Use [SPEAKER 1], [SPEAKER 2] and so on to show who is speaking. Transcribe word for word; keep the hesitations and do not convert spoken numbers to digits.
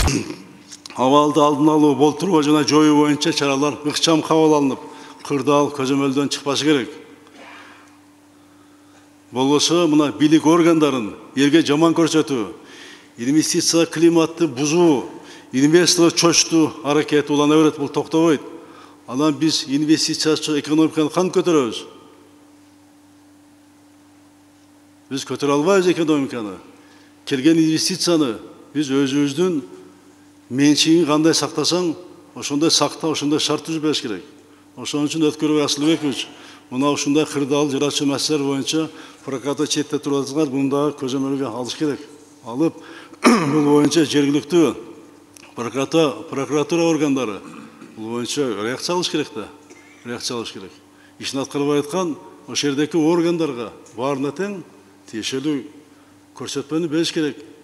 [SPEAKER 1] абалды алдын алуу, болтуруу жана жоюу боюнча чаралар ыкчам кабыл алынып, кырдаал көзөмөлдөн чыкпашы керек. Болбосо мына бийлик органдарын элге жаман көрсөтүү, инвестиция климатты бузуу, инвестор чочтуу аракет улана берет, бул токтобойт. Анан биз инвестициячы экономиканы кантип көтөрөбүз? Биз көтөрө албайбыз экономиканы. Келген инвестицияны биз өзүбүздүн менчигин кандай сактасаң, ошондой сакта, ошондой шарт түзбөш керек. Ошон үчүн Өткөрбай Асылбекович мына ушундай кырдаал жарачу маселелер боюнча прокатта четте туруп атсаңар, мындай көзөмөлгө алыш керек. Алып, бул боюнча жергиликтүү прокатта прокуратура органдары бул боюнча реакция алыш керек да, реакция алыш керек. Ишин аткарбай аткан ошол жердеги органдарга баарына тең тиешелүү көрсөтмөнү бериш керек.